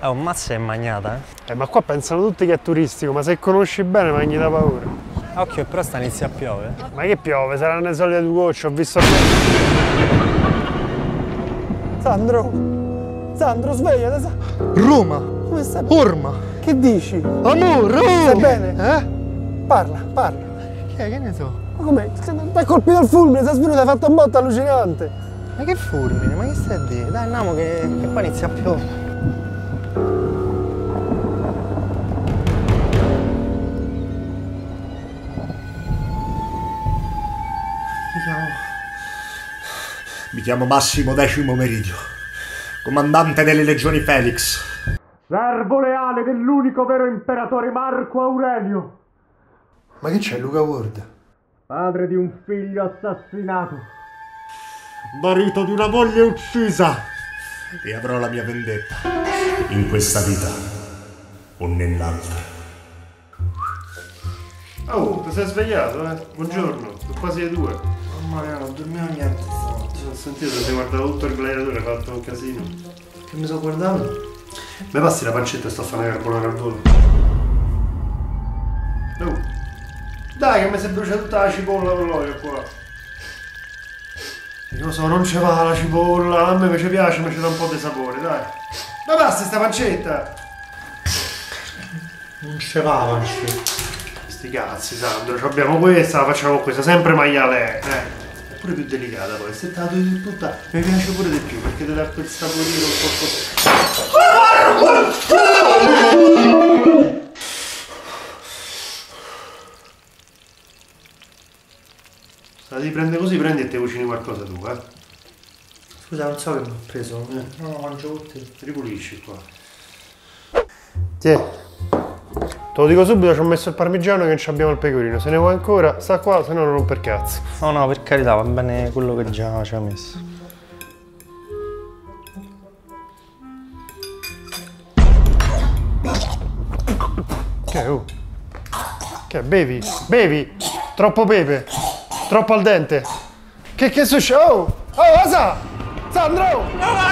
Un mazzo è magnata, Ma qua pensano tutti che è turistico, ma se conosci bene mangi da paura. Occhio, però sta inizia a piovere. Ma che piove? Saranno le solite due gocce, ho visto... Sandro! Sandro, svegliati! Roma! Come stai? Orma! Che dici? Amore! Stai bene? Parla. Che ne so? Ma come? Ti ha colpito il fulmine, sei svenuto, hai fatto un botto allucinante! Ma che fulmine? Ma che stai a dire? Dai, andiamo che qua inizia a piovere. Mi chiamo Massimo Decimo Meridio, comandante delle legioni Felix. Servo leale dell'unico vero imperatore Marco Aurelio. Ma che c'è, Luca Ward? Padre di un figlio assassinato. Marito di una moglie uccisa. E avrò la mia vendetta. In questa vita o nell'altra. Oh, ti sei svegliato, eh? Buongiorno, sono quasi le 2. Mamma mia, non dormivo niente stanotte. Ho sentito che ti guardato tutto il gladiatore, hai fatto un casino. Che mi sto guardando? Mi passi la pancetta e sto a fare una carbonara al volo. Oh. Dai, che mi si brucia tutta la cipolla con l'olio qua. Io lo so, non ce va la cipolla, a me invece piace, ma ci dà un po' di sapore, dai. Ma passi sta pancetta! Non ce va, pancetta. Sti cazzi, Sandro, abbiamo questa, la facciamo questa, sempre maiale, È pure più delicata poi, se te la devi tutta, mi piace pure di più, perché ti dà quel saporino un po' così. Se la devi prendere così, prendi e te cucini qualcosa tu, Scusa, non so che mi ho preso. No, mangio con te. Ripulisci qua. Tiè. Te lo dico subito, ci ho messo il parmigiano che non abbiamo il pecorino. Se ne vuoi ancora, sta qua, se no non romper cazzo. No, per carità, va bene quello che già ci ha messo. Che oh? Che bevi? Bevi? Troppo pepe? Troppo al dente? Che succede? Oh! Asa! Sandro!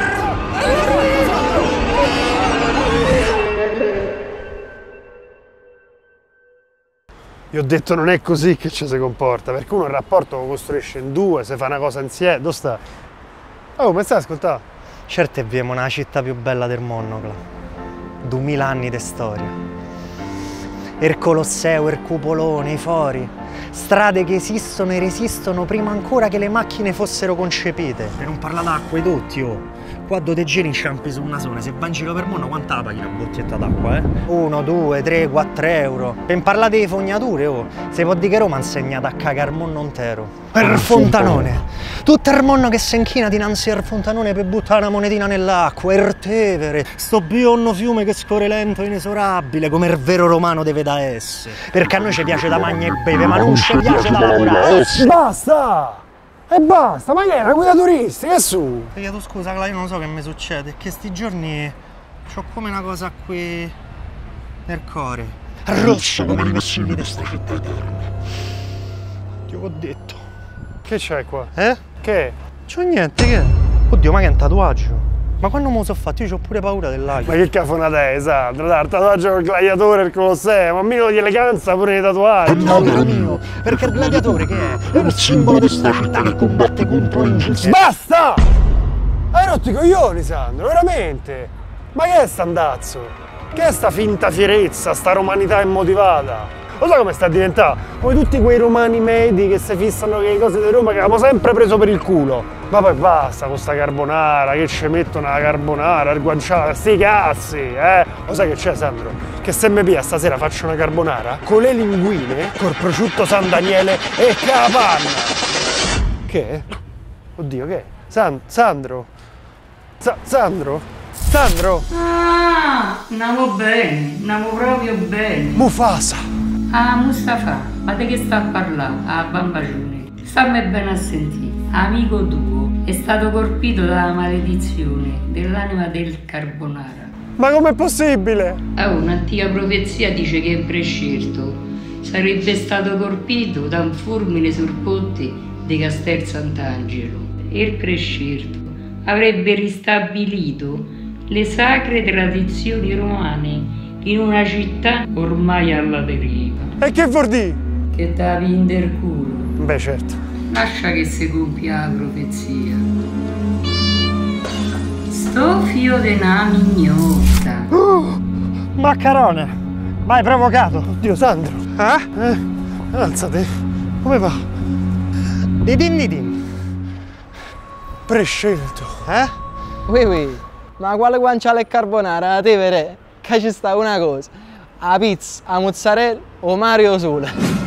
Io ho detto non è così che ci si comporta, perché uno il rapporto lo costruisce in due, se fa una cosa insieme, dove sta? Oh, ma stai ascoltando? Certo, viviamo nella città più bella del mondo, 2000 anni di storia. Il Colosseo, il Cupolone, i fori, strade che esistono e resistono prima ancora che le macchine fossero concepite. Per non parlare d'acquedotti, oh. Qua dove te giri inciampi su un nasone, se vai in giro per mondo quanta la paghi una bottiglietta d'acqua, 1, 2, 3, 4 euro. Per parlare di fognature, oh, se può dire che Roma ha insegnato a cagare il mondo intero. Per Fontanone. Tutto il mondo che si inchina dinanzi al Fontanone per buttare una monetina nell'acqua, il Tevere, sto bionno fiume che scorre lento e inesorabile, come il vero romano deve da essere. Perché a noi ci piace da mangiare e bere, ma non ci piace da lavorare. Basta! E basta, ma che è una guida turistica, che su? Ti chiedo scusa, Cla, io non so che mi succede, è che sti giorni c'ho come una cosa qui nel cuore. Rossa come i vessilli di sta città eterna. Ti ho detto. Che c'è qua? Che? C'ho niente, che? Oddio, ma che è un tatuaggio? Ma quando me lo so fatto? Io ho pure paura dell'aglio. Ma che cafonata è, Sandro? Dai, il tatuaggio col gladiatore e il Colosseo, ma meno di eleganza pure nei tatuaggi. No, caro mio, perché il gladiatore che è? È il simbolo di sta città che combatte contro l'ingiustizia. Basta! Hai rotto i coglioni, Sandro, veramente? Ma che è st'andazzo? Che è sta finta fierezza, sta romanità immotivata? Lo sai come sta a diventare? Come tutti quei romani medi che si fissano che le cose di Roma che avevamo sempre preso per il culo. Ma poi basta con sta carbonara, che ci mettono la carbonara, il guanciale, sti cazzi, Lo sai che c'è, Sandro? Che se mi pia stasera faccio una carbonara con le linguine, col prosciutto San Daniele e capanna. Che? Oddio, che? Sandro? Sandro? Sandro? Ah, andiamo bene, andiamo proprio bene. Mufasa! Ah, Mustafa, ma di che sta a parlare? Ah, bambagione. Stammi bene a sentire. Amico tuo è stato colpito dalla maledizione dell'anima del carbonara. Ma com'è possibile? Un'antica profezia dice che il prescelto sarebbe stato colpito da un fulmine sul ponte di Castel Sant'Angelo e il prescelto avrebbe ristabilito le sacre tradizioni romane in una città ormai alla deriva. E che vuol dire? Che da vinder culo. Beh, certo. Lascia che si compia la profezia. Sto fio de na mignotta. Maccarone! Ma hai provocato? Oddio, Sandro. Alzati. Come va? Didin. Prescelto. Oui. Ma quale guanciale e carbonara? A te vere? Che ci sta una cosa. A pizza, a mozzarella o Mario Sole.